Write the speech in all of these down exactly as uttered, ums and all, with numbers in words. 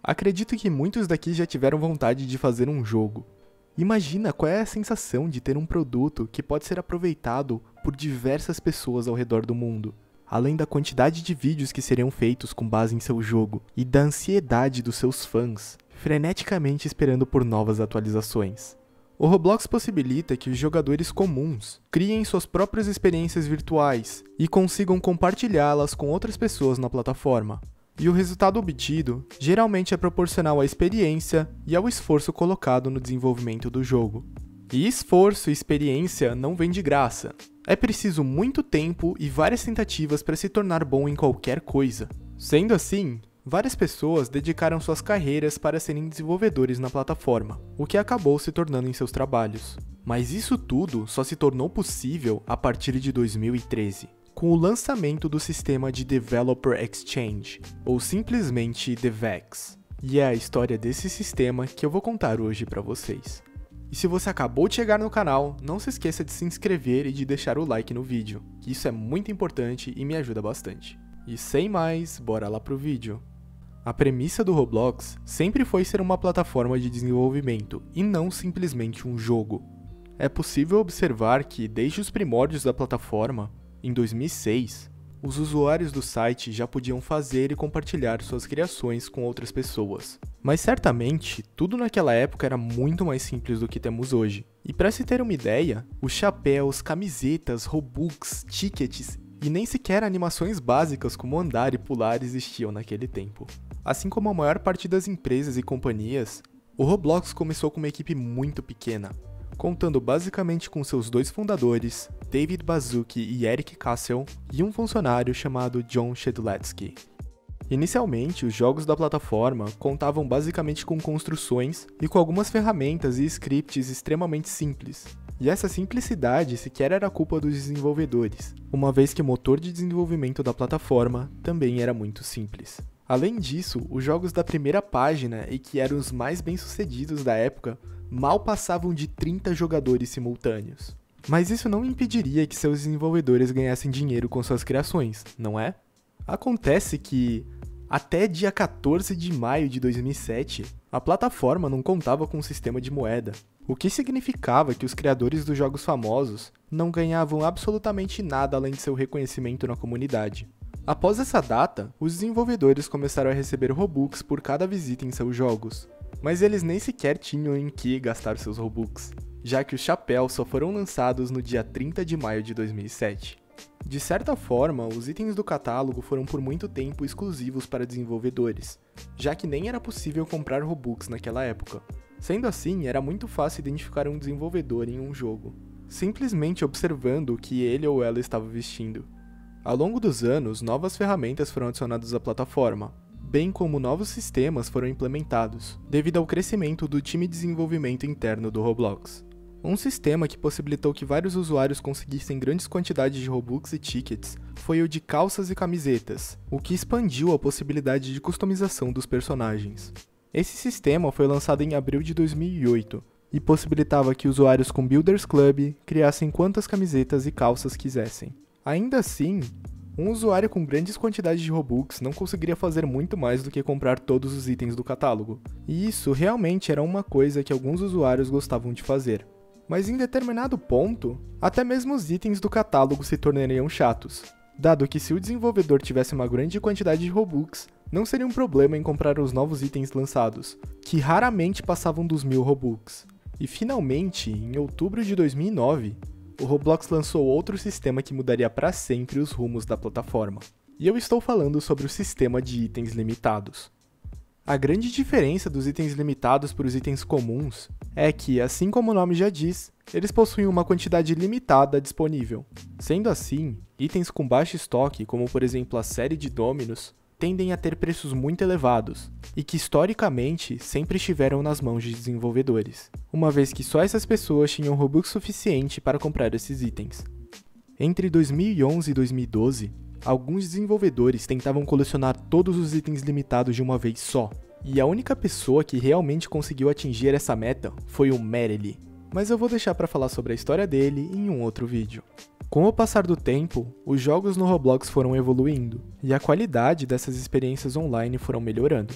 Acredito que muitos daqui já tiveram vontade de fazer um jogo. Imagina qual é a sensação de ter um produto que pode ser aproveitado por diversas pessoas ao redor do mundo, além da quantidade de vídeos que seriam feitos com base em seu jogo e da ansiedade dos seus fãs, freneticamente esperando por novas atualizações. O Roblox possibilita que os jogadores comuns criem suas próprias experiências virtuais e consigam compartilhá-las com outras pessoas na plataforma. E o resultado obtido geralmente é proporcional à experiência e ao esforço colocado no desenvolvimento do jogo. E esforço e experiência não vem de graça. É preciso muito tempo e várias tentativas para se tornar bom em qualquer coisa. Sendo assim, várias pessoas dedicaram suas carreiras para serem desenvolvedores na plataforma, o que acabou se tornando em seus trabalhos. Mas isso tudo só se tornou possível a partir de dois mil e treze. Com o lançamento do sistema de Developer Exchange, ou simplesmente DevEx. E é a história desse sistema que eu vou contar hoje para vocês. E se você acabou de chegar no canal, não se esqueça de se inscrever e de deixar o like no vídeo, que isso é muito importante e me ajuda bastante. E sem mais, bora lá pro vídeo. A premissa do Roblox sempre foi ser uma plataforma de desenvolvimento, e não simplesmente um jogo. É possível observar que, desde os primórdios da plataforma, em dois mil e seis, os usuários do site já podiam fazer e compartilhar suas criações com outras pessoas. Mas certamente, tudo naquela época era muito mais simples do que temos hoje. E para se ter uma ideia, os chapéus, camisetas, Robux, tickets e nem sequer animações básicas como andar e pular existiam naquele tempo. Assim como a maior parte das empresas e companhias, o Roblox começou com uma equipe muito pequena, contando basicamente com seus dois fundadores, David Baszucki e Eric Castle, e um funcionário chamado John Shedletsky. Inicialmente, os jogos da plataforma contavam basicamente com construções e com algumas ferramentas e scripts extremamente simples. E essa simplicidade sequer era culpa dos desenvolvedores, uma vez que o motor de desenvolvimento da plataforma também era muito simples. Além disso, os jogos da primeira página, e que eram os mais bem-sucedidos da época, mal passavam de trinta jogadores simultâneos. Mas isso não impediria que seus desenvolvedores ganhassem dinheiro com suas criações, não é? Acontece que, até dia quatorze de maio de dois mil e sete, a plataforma não contava com um sistema de moeda, o que significava que os criadores dos jogos famosos não ganhavam absolutamente nada além de seu reconhecimento na comunidade. Após essa data, os desenvolvedores começaram a receber Robux por cada visita em seus jogos, mas eles nem sequer tinham em que gastar seus Robux, já que os chapéus só foram lançados no dia trinta de maio de dois mil e sete. De certa forma, os itens do catálogo foram por muito tempo exclusivos para desenvolvedores, já que nem era possível comprar Robux naquela época. Sendo assim, era muito fácil identificar um desenvolvedor em um jogo, simplesmente observando o que ele ou ela estava vestindo. Ao longo dos anos, novas ferramentas foram adicionadas à plataforma, bem como novos sistemas foram implementados, devido ao crescimento do time de desenvolvimento interno do Roblox. Um sistema que possibilitou que vários usuários conseguissem grandes quantidades de Robux e tickets foi o de calças e camisetas, o que expandiu a possibilidade de customização dos personagens. Esse sistema foi lançado em abril de dois mil e oito e possibilitava que usuários com Builders Club criassem quantas camisetas e calças quisessem. Ainda assim, um usuário com grandes quantidades de Robux não conseguiria fazer muito mais do que comprar todos os itens do catálogo, e isso realmente era uma coisa que alguns usuários gostavam de fazer. Mas em determinado ponto, até mesmo os itens do catálogo se tornariam chatos, dado que se o desenvolvedor tivesse uma grande quantidade de Robux, não seria um problema em comprar os novos itens lançados, que raramente passavam dos mil Robux. E finalmente, em outubro de dois mil e nove, o Roblox lançou outro sistema que mudaria para sempre os rumos da plataforma. E eu estou falando sobre o sistema de itens limitados. A grande diferença dos itens limitados para os itens comuns é que, assim como o nome já diz, eles possuem uma quantidade limitada disponível. Sendo assim, itens com baixo estoque, como por exemplo a série de Dominos, tendem a ter preços muito elevados, e que historicamente sempre estiveram nas mãos de desenvolvedores, uma vez que só essas pessoas tinham Robux suficiente para comprar esses itens. Entre dois mil e onze e dois mil e doze, alguns desenvolvedores tentavam colecionar todos os itens limitados de uma vez só, e a única pessoa que realmente conseguiu atingir essa meta foi o Merely, mas eu vou deixar para falar sobre a história dele em um outro vídeo. Com o passar do tempo, os jogos no Roblox foram evoluindo, e a qualidade dessas experiências online foram melhorando.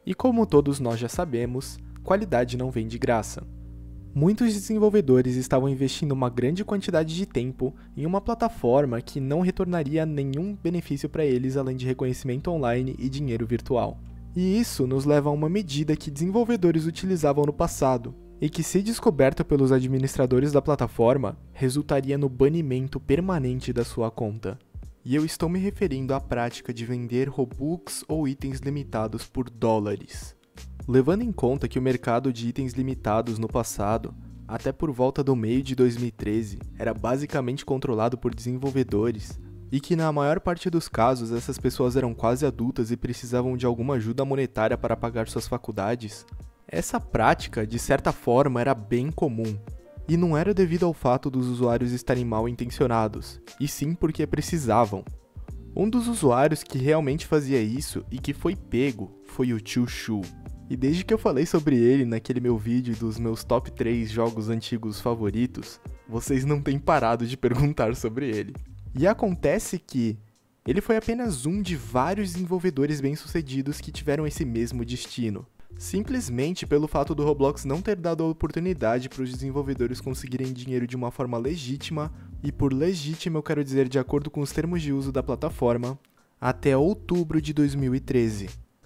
E como todos nós já sabemos, qualidade não vem de graça. Muitos desenvolvedores estavam investindo uma grande quantidade de tempo em uma plataforma que não retornaria nenhum benefício para eles além de reconhecimento online e dinheiro virtual. E isso nos leva a uma medida que desenvolvedores utilizavam no passado, e que, se descoberta pelos administradores da plataforma, resultaria no banimento permanente da sua conta. E eu estou me referindo à prática de vender Robux ou itens limitados por dólares. Levando em conta que o mercado de itens limitados no passado, até por volta do meio de dois mil e treze, era basicamente controlado por desenvolvedores, e que na maior parte dos casos essas pessoas eram quase adultas e precisavam de alguma ajuda monetária para pagar suas faculdades, essa prática, de certa forma, era bem comum. E não era devido ao fato dos usuários estarem mal intencionados, e sim porque precisavam. Um dos usuários que realmente fazia isso e que foi pego foi o Tio Shu. E desde que eu falei sobre ele naquele meu vídeo dos meus top três jogos antigos favoritos, vocês não têm parado de perguntar sobre ele. E acontece que ele foi apenas um de vários desenvolvedores bem-sucedidos que tiveram esse mesmo destino. Simplesmente pelo fato do Roblox não ter dado a oportunidade para os desenvolvedores conseguirem dinheiro de uma forma legítima, e por legítima eu quero dizer de acordo com os termos de uso da plataforma, até outubro de dois mil e treze.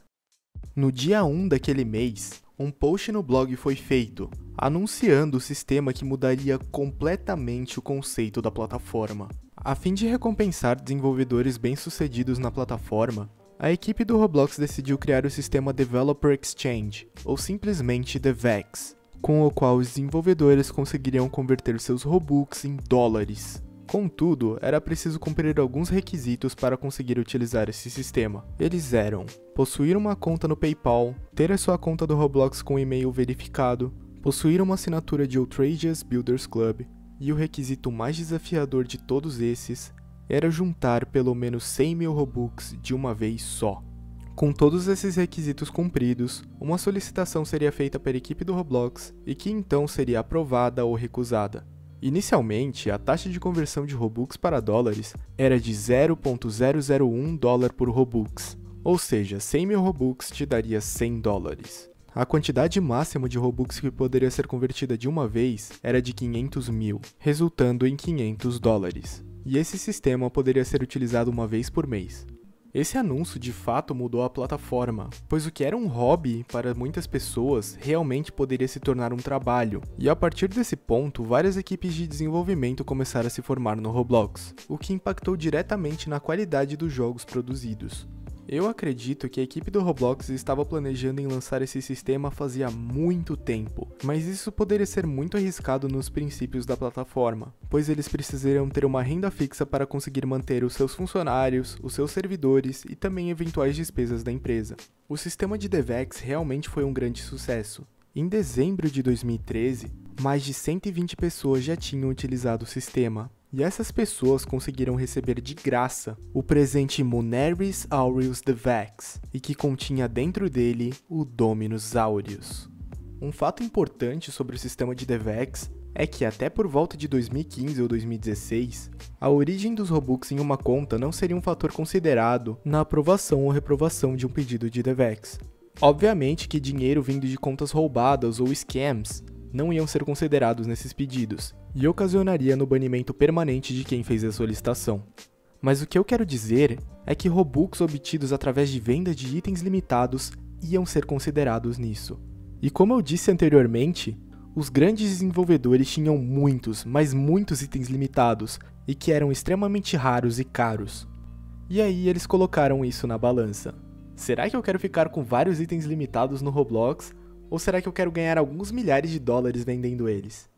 No dia um daquele mês, um post no blog foi feito, anunciando o sistema que mudaria completamente o conceito da plataforma. A fim de recompensar desenvolvedores bem-sucedidos na plataforma, a equipe do Roblox decidiu criar o sistema Developer Exchange, ou simplesmente DevEx, com o qual os desenvolvedores conseguiriam converter seus Robux em dólares. Contudo, era preciso cumprir alguns requisitos para conseguir utilizar esse sistema. Eles eram: possuir uma conta no PayPal, ter a sua conta do Roblox com e-mail verificado, possuir uma assinatura de Outrageous Builders Club, e o requisito mais desafiador de todos esses era juntar pelo menos cem mil Robux de uma vez só. Com todos esses requisitos cumpridos, uma solicitação seria feita pela equipe do Roblox e que então seria aprovada ou recusada. Inicialmente, a taxa de conversão de Robux para dólares era de zero vírgula zero zero um dólar por Robux, ou seja, cem mil Robux te daria cem dólares. A quantidade máxima de Robux que poderia ser convertida de uma vez era de quinhentos mil, resultando em quinhentos dólares. E esse sistema poderia ser utilizado uma vez por mês. Esse anúncio de fato mudou a plataforma, pois o que era um hobby para muitas pessoas realmente poderia se tornar um trabalho, e a partir desse ponto, várias equipes de desenvolvimento começaram a se formar no Roblox, o que impactou diretamente na qualidade dos jogos produzidos. Eu acredito que a equipe do Roblox estava planejando em lançar esse sistema fazia muito tempo, mas isso poderia ser muito arriscado nos princípios da plataforma, pois eles precisariam ter uma renda fixa para conseguir manter os seus funcionários, os seus servidores e também eventuais despesas da empresa. O sistema de DevEx realmente foi um grande sucesso. Em dezembro de dois mil e treze, mais de cento e vinte pessoas já tinham utilizado o sistema. E essas pessoas conseguiram receber de graça o presente Moneris Aureus DevEx, e que continha dentro dele o Dominus Aureus. Um fato importante sobre o sistema de DevEx é que até por volta de dois mil e quinze ou dois mil e dezesseis, a origem dos Robux em uma conta não seria um fator considerado na aprovação ou reprovação de um pedido de DevEx. Obviamente que dinheiro vindo de contas roubadas ou scams não iam ser considerados nesses pedidos, e ocasionaria no banimento permanente de quem fez a solicitação. Mas o que eu quero dizer é que Robux obtidos através de venda de itens limitados iam ser considerados nisso. E como eu disse anteriormente, os grandes desenvolvedores tinham muitos, mas muitos itens limitados, e que eram extremamente raros e caros. E aí eles colocaram isso na balança. Será que eu quero ficar com vários itens limitados no Roblox? Ou será que eu quero ganhar alguns milhares de dólares vendendo eles?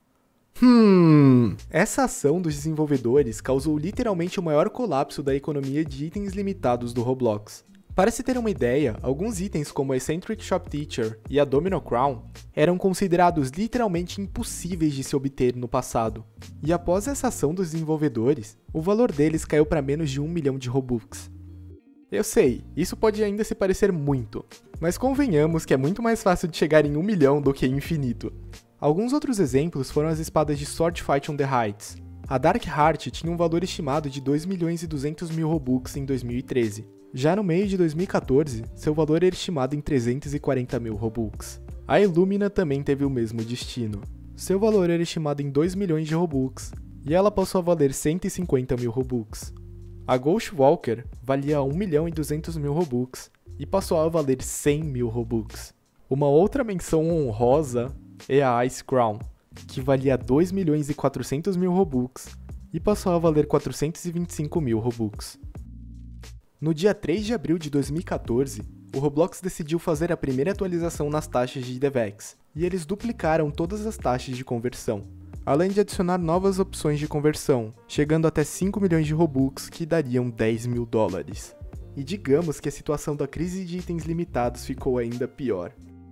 Hum... Essa ação dos desenvolvedores causou literalmente o maior colapso da economia de itens limitados do Roblox. Para se ter uma ideia, alguns itens como a Eccentric Shop Teacher e a Domino Crown eram considerados literalmente impossíveis de se obter no passado. E após essa ação dos desenvolvedores, o valor deles caiu para menos de um milhão de Robux. Eu sei, isso pode ainda se parecer muito, mas convenhamos que é muito mais fácil de chegar em um milhão do que em infinito. Alguns outros exemplos foram as espadas de Sword Fight on the Heights. A Dark Heart tinha um valor estimado de dois milhões e duzentos mil Robux em dois mil e treze, Já no meio de dois mil e quatorze, seu valor era estimado em trezentos e quarenta mil Robux. A Illumina também teve o mesmo destino. Seu valor era estimado em dois milhões de Robux, e ela passou a valer cento e cinquenta mil Robux. A Ghostwalker valia um milhão e duzentos mil Robux, e passou a valer cem mil Robux. Uma outra menção honrosa é a Ice Crown, que valia dois milhões e quatrocentos mil Robux, e passou a valer quatrocentos e vinte e cinco mil Robux. No dia três de abril de dois mil e quatorze, o Roblox decidiu fazer a primeira atualização nas taxas de DevEx, e eles duplicaram todas as taxas de conversão, além de adicionar novas opções de conversão, chegando até cinco milhões de Robux, que dariam dez mil dólares. E digamos que a situação da crise de itens limitados ficou ainda pior.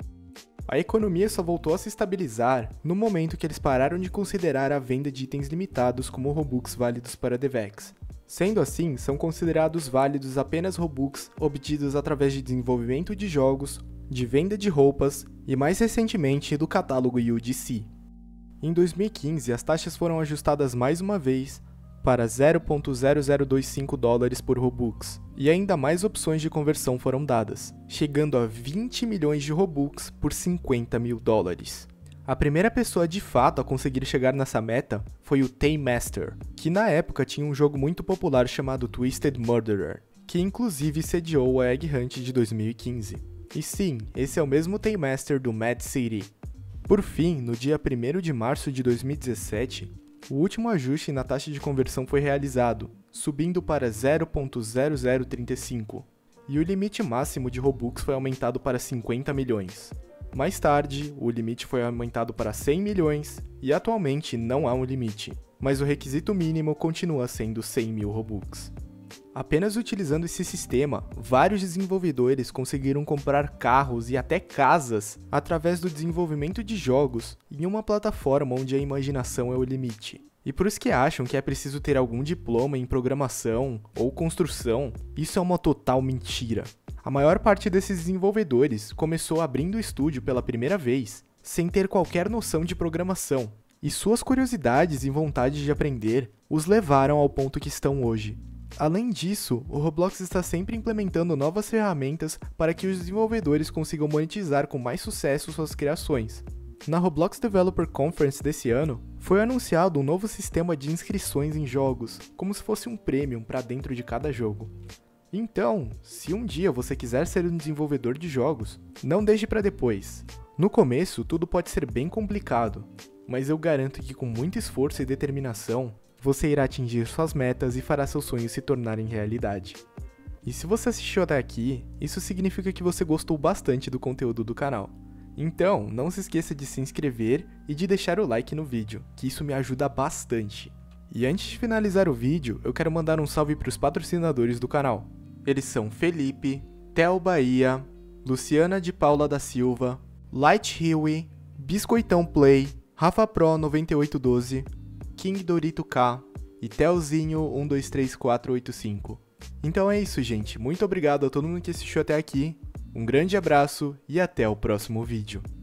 A economia só voltou a se estabilizar no momento que eles pararam de considerar a venda de itens limitados como Robux válidos para DevEx. Sendo assim, são considerados válidos apenas Robux obtidos através de desenvolvimento de jogos, de venda de roupas e, mais recentemente, do catálogo U G C. Em dois mil e quinze, as taxas foram ajustadas mais uma vez para zero vírgula zero zero dois cinco dólares por Robux, e ainda mais opções de conversão foram dadas, chegando a vinte milhões de Robux por cinquenta mil dólares. A primeira pessoa de fato a conseguir chegar nessa meta foi o Taemaster, que na época tinha um jogo muito popular chamado Twisted Murderer, que inclusive sediou a Egg Hunt de dois mil e quinze. E sim, esse é o mesmo Taemaster do Mad City. Por fim, no dia primeiro de março de dois mil e dezessete, o último ajuste na taxa de conversão foi realizado, subindo para zero vírgula zero zero trinta e cinco, e o limite máximo de Robux foi aumentado para cinquenta milhões. Mais tarde, o limite foi aumentado para cem milhões, e atualmente não há um limite, mas o requisito mínimo continua sendo cem mil Robux. Apenas utilizando esse sistema, vários desenvolvedores conseguiram comprar carros e até casas através do desenvolvimento de jogos em uma plataforma onde a imaginação é o limite. E para os que acham que é preciso ter algum diploma em programação ou construção, isso é uma total mentira. A maior parte desses desenvolvedores começou abrindo o estúdio pela primeira vez, sem ter qualquer noção de programação, e suas curiosidades e vontade de aprender os levaram ao ponto que estão hoje. Além disso, o Roblox está sempre implementando novas ferramentas para que os desenvolvedores consigam monetizar com mais sucesso suas criações. Na Roblox Developer Conference desse ano, foi anunciado um novo sistema de inscrições em jogos, como se fosse um premium para dentro de cada jogo. Então, se um dia você quiser ser um desenvolvedor de jogos, não deixe para depois. No começo, tudo pode ser bem complicado, mas eu garanto que com muito esforço e determinação, você irá atingir suas metas e fará seus sonhos se tornarem realidade. E se você assistiu até aqui, isso significa que você gostou bastante do conteúdo do canal. Então, não se esqueça de se inscrever e de deixar o like no vídeo, que isso me ajuda bastante. E antes de finalizar o vídeo, eu quero mandar um salve para os patrocinadores do canal. Eles são Felipe, Theo Bahia, Luciana de Paula da Silva, Light Huey, Biscoitão Play, Rafa Pro noventa e oito doze, King Dorito K e Telzinho um dois três quatro oito cinco. Então é isso, gente. Muito obrigado a todo mundo que assistiu até aqui. Um grande abraço e até o próximo vídeo.